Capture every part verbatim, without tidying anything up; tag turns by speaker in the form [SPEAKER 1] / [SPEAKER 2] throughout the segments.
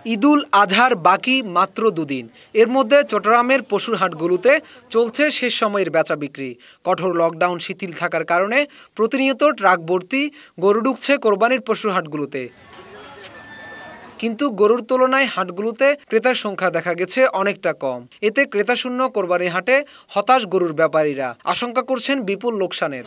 [SPEAKER 1] ঈদুল আজহার বাকি মাত্র দুদিন। এর মধ্যে চট্টগ্রামের পশুর হাটগুলোতে চলছে শেষ সময়ের বেচা বিক্রি। কঠোর লকডাউন শিথিল থাকার কারণে প্রতিনিয়ত ট্রাক ভর্তি গরু ঢুকছে কোরবানির পশুর হাটগুলোতে। কিন্তু গরুর তুলনায় হাটগুলোতে ক্রেতার সংখ্যা দেখা গেছে অনেকটা কম। এতে ক্রেতাশূন্য কোরবানির হাটে হতাশ গরুর ব্যাপারীরা আশঙ্কা করছেন বিপুল লোকসানের।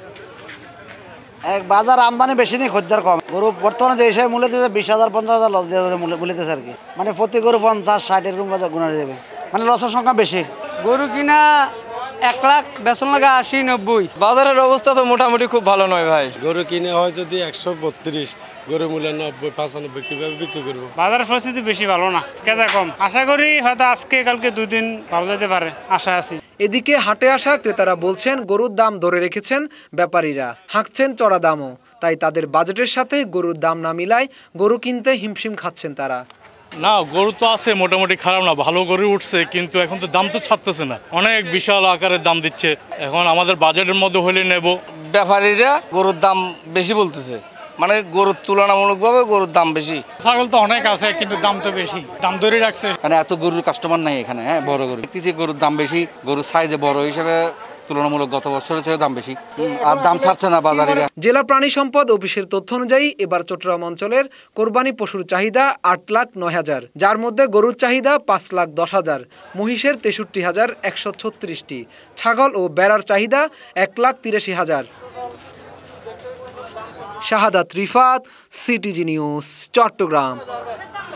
[SPEAKER 2] এক বাজার আমদানি বেশি নেই, খদ্দের কম। গরু বর্তমানে যে হিসাবে মূল্য দিতে বিশ হাজার পঞ্চাশ হাজার লস দিয়ে মূল্যতেছে আর কি। মানে প্রতি গরু পঞ্চাশ ষাট এরকম বাজার গুণা যাবে, মানে লসের সংখ্যা বেশি।
[SPEAKER 3] গরু কিনা এক লাখ বেতন লাগা আশি নব্বই।
[SPEAKER 4] বাজারের অবস্থা তো মোটামুটি খুব ভালো নয় ভাই।
[SPEAKER 5] গরু কিনে হয় যদি একশো বত্রিশ, গরু মূল্য নব্বই পঁচানব্বই, কিভাবে বিক্রি করবো?
[SPEAKER 6] বাজারের পরিস্থিতি বেশি ভালো না, কেদা কম। আশা করি হয়তো আজকে কালকে দুই দিন ভালো যেতে পারে, আশা আছি।
[SPEAKER 1] এদিকে হাটে আসা ক্রেতারা বলছেন গরুর দাম ধরে রেখেছেন ব্যাপারীরা, হাঁকছেন চড়া দামও। তাই তাদের বাজেটের সাথে গরুর দাম না মিলায় গরু কিনতে হিমশিম খাচ্ছেন তারা।
[SPEAKER 7] না, গরু তো আছে মোটামুটি, খারাপ না, ভালো গরু উঠছে, কিন্তু এখন তো দাম তো ছাড়তেছে না, অনেক বিশাল আকারের দাম দিচ্ছে। এখন আমাদের বাজেটের মধ্যে হলে নেব।
[SPEAKER 4] ব্যাপারীরা গরুর দাম বেশি বলতেছে, মানে গরুর তুলনামূলকভাবে গরুর দাম বেশি।
[SPEAKER 6] ছাগল তো অনেক আছে কিন্তু দাম তো বেশি, দাম ধরে রাখছে।
[SPEAKER 8] মানে এত গরুর কাস্টমার নাই এখানে। হ্যাঁ, বড় গরু দেখতেছি, গরুর দাম বেশি, গরুর সাইজে বড় হিসেবে তুলনামূলক গত বছরের চেয়ে দাম বেশি, আর দাম ছাড়ছে না বাজারে।
[SPEAKER 1] জেলা প্রাণী সম্পদ অফিসের তথ্য অনুযায়ী এবার চট্টগ্রাম অঞ্চলের কোরবানি পশুর চাহিদা আট লাখ নয় হাজার, যার মধ্যে গরুর চাহিদা পাঁচ লাখ দশ হাজার, মহিষের তেষট্টি হাজার একশো ছত্রিশটি, ছাগল ও বেড়ার চাহিদা এক লাখ তিরাশি হাজার। Shahadat Rifat, CTG news, Chittagong.